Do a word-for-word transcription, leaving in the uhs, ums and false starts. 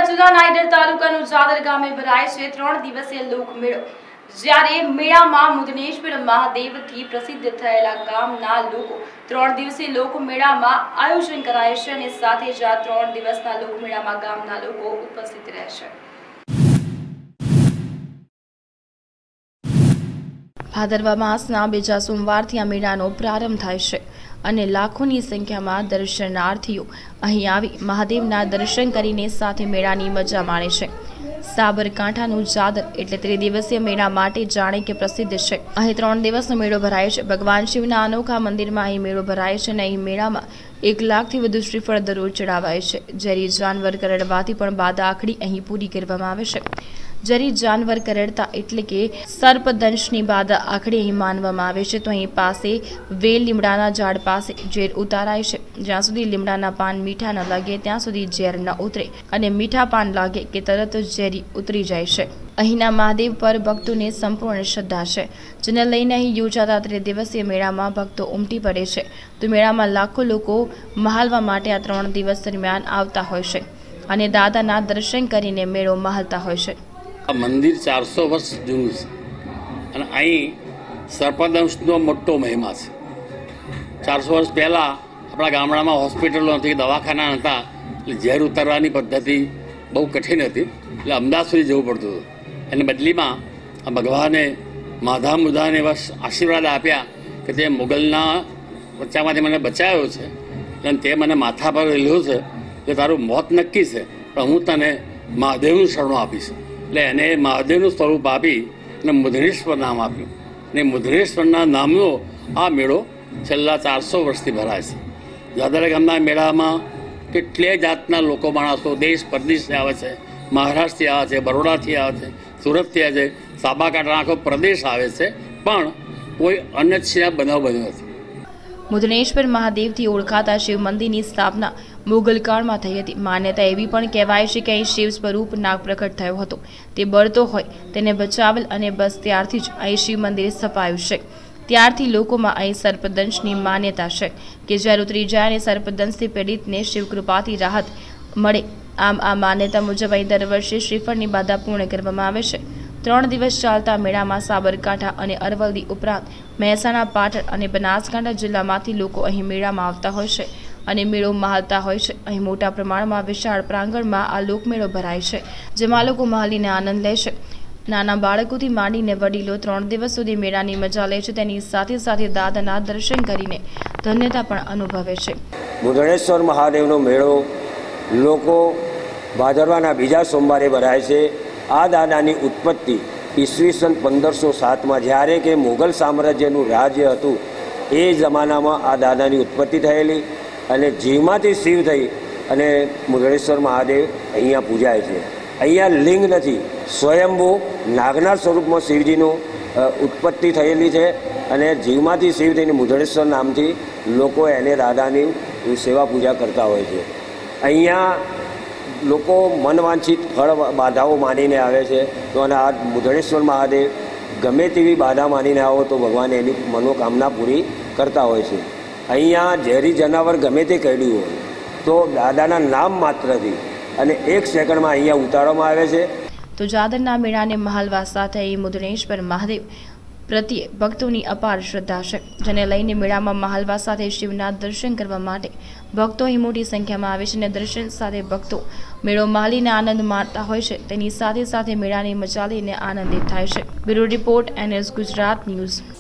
વડોદરા જિલ્લાના ઈડર તાલુકાનું જાદર ગામે ભરાય છે ત્રણ દિવસીય લોકમેળો। જ્યારે મેળામાં મુદનેશ્વર મહાદેવથી પ્રસિદ્ધ થયેલા ગામના લોકો ત્રણ દિવસીય લોકમેળામાં આયોજન કરાય છે અને સાથે જ આ ત્રણ દિવસના લોકમેળામાં ગામના લોકો ઉપસ્થિત રહેશે। ભાદરવા માસના બીજા સોમવારથી આ મેળાનો પ્રારંભ થાય છે અને લાખોની સંખ્યામાં દર્શનાર્થીઓ અહીં આવી મહાદેવના દર્શન કરીને સાથે મેળાની મજા માણે છે। સાબરકાંઠાનું જાદર એટલે ત્રિદિવસીય મેળા માટે જાણે કે પ્રસિદ્ધ છે। અહીં ત્રણ દિવસનો મેળો ભરાય છે। ભગવાન શિવના અનોખા મંદિરમાં અહીં મેળો ભરાય છે અને અહીં મેળામાં એક લાખથી વધુ શ્રીફળ દરરોજ ચડાવાય છે। ઝેરી જાનવર કરડવાથી પણ બાધા આખડી અહીં પૂરી કરવામાં આવે છે। ઝેરી જાનવર કરડતા એટલે કે સર્પદંશની બાધા આખડી અહીં માનવામાં આવે છે। તો અહીં પાસે વેલ લીમડાના ઝાડ પાસે ઝેર ઉતારાય છે। જ્યાં સુધી લીમડાના પાન મીઠા ન લાગે ત્યાં સુધી ઝેર ન ઉતરે અને મીઠા પાન લાગે કે તરત જ ઝેરી ઉતરી જાય છે। અહીંના મહાદેવ પર ભક્તોને સંપૂર્ણ શ્રદ્ધા છે, જેને લઈને અહીં યોજાતા ત્રિદિવસીય મેળામાં ભક્તો ઉમટી પડે છે। તો મેળામાં લાખો લોકો મહાલવા માટે આ ત્રણ દિવસ દરમિયાન આવતા હોય છે અને દાદાના દર્શન કરીને મેળો મહાલતા હોય છે। આ મંદિર ચારસો વર્ષ જૂનું છે અને અહીં સર્પદંશનો મોટો મહિમા છે। ચારસો વર્ષ પહેલાં આપણા ગામડામાં હોસ્પિટલો નથી, દવાખાના નહોતા, એટલે ઝેર ઉતારવાની પદ્ધતિ બહુ કઠિન હતી, એટલે અમદાવાદ સુધી જવું પડતું હતું। એની બદલીમાં આ ભગવાને માધા મુધાને એવા આશીર્વાદ આપ્યા કે તે મુગલના બચ્ચામાંથી મને બચાવ્યો છે અને તે મને માથા પર લીધો છે કે તારું મોત નક્કી છે, પણ હું તને મહાદેવનું શરણું આપીશ। એટલે એને મહાદેવનું સ્વરૂપ આપી અને મુદ્રેશ્વર નામ આપ્યું અને મુદ્રેશ્વરના નામનો આ મેળો છેલ્લા ચારસો વર્ષથી ભરાય છે। જાદર ગામના મેળામાં કેટલાય જાતના લોકો માણસો દેશ પરદેશથી આવે છે, મહારાષ્ટ્રથી આવે છે, બરોડાથી આવે છે, સુરતથી આવે છે, સાબરકાંઠા આખો પ્રદેશ આવે છે, પણ કોઈ અનિચ્છનીય બનાવ બન્યો નથી। મુદનેશ્વર મહાદેવથી ઓળખાતા શિવ મંદિરની સ્થાપના મુગલ કાળમાં થઈ હતી। માન્યતા એવી પણ કહેવાય છે કે અહીં શિવ સ્વરૂપ નાગ પ્રકટ થયો હતો, તે બળતો હોય તેને બચાવેલ અને બસ ત્યારથી જ અહીં શિવ મંદિર સ્થપાયું છે। ત્યારથી લોકોમાં અહીં સર્પદંશની માન્યતા છે કે જ્યારે ઉતરી જાય અને સર્પદંશથી પીડિતને શિવકૃપાથી રાહત મળે। આમ આ માન્યતા મુજબ અહીં દર વર્ષે શ્રીફળની બાધા પૂર્ણ કરવામાં આવે છે। ત્રણ દિવસ ચાલતા મેળામાં સાબરકાંઠા અને અરવલ્લી ઉપરાંત મહેસાણા, પાટણ અને બનાસકાંઠા જિલ્લામાંથી લોકો અહીં મેળામાં આવતા હોય છે અને મેળો મહાલતા હોય છે। અહીં મોટા પ્રમાણમાં વિશાળ પ્રાંગણમાં આ લોકમેળો ભરાય છે, જેમાં લોકો મહાલીને આનંદ લે છે। નાના બાળકોથી માંડીને વડીલો ત્રણ દિવસ સુધી મેળાની મજા લે છે, તેની સાથે સાથે દાદાના દર્શન કરીને ધન્યતા પણ અનુભવે છે। મુદ્રેશ્વર મહાદેવનો મેળો લોકો ભાદરવાના બીજા સોમવારે ભરાય છે। આ દાદાની ઉત્પત્તિ ઈસવીસન પંદરસો સાતમાં જ્યારે કે મુગલ સામ્રાજ્યનું રાજ્ય હતું એ જમાનામાં આ દાદાની ઉત્પત્તિ થયેલી અને જીવમાંથી શિવ થઈ અને મુદ્રેશ્વર મહાદેવ અહીંયા પૂજાય છે। અહીંયા લિંગ નથી, સ્વયંભૂ નાગના સ્વરૂપમાં શિવજીનું ઉત્પત્તિ થયેલી છે અને જીવમાંથી શિવ થઈને મુદ્રેશ્વર નામથી લોકો એને દાદાની સેવા પૂજા કરતા હોય છે। અહીંયા લોકો મનવાંછિત ફળ બાધાઓ માનીને આવે છે, તો અને આ મુદ્રેશ્વર મહાદેવ ગમે તેવી બાધા માનીને આવો તો ભગવાન એની મનોકામના પૂરી કરતા હોય છે। અહીંયા ઝેરી જનાવર ગમે તે કરડ્યું હોય તો દાદાના નામ માત્રથી અને એક સેકન્ડમાં અહીંયા ઉતારવામાં આવે છે। તો જાદરના મેળાને મહાલવા સાથે અહીં મુદ્રેશ્વર મહાદેવ પ્રત્યે ભક્તોની અપાર શ્રદ્ધા છે, જેને લઈને મેળામાં મહાલવા સાથે શિવના દર્શન કરવા માટે ભક્તો અહીં મોટી સંખ્યામાં આવે છે અને દર્શન સાથે ભક્તો મેળો મહાલીને આનંદ માણતા હોય છે। તેની સાથે સાથે મેળાની મજા લઈને આનંદિત થાય છે। Bureau report NS Gujarat news.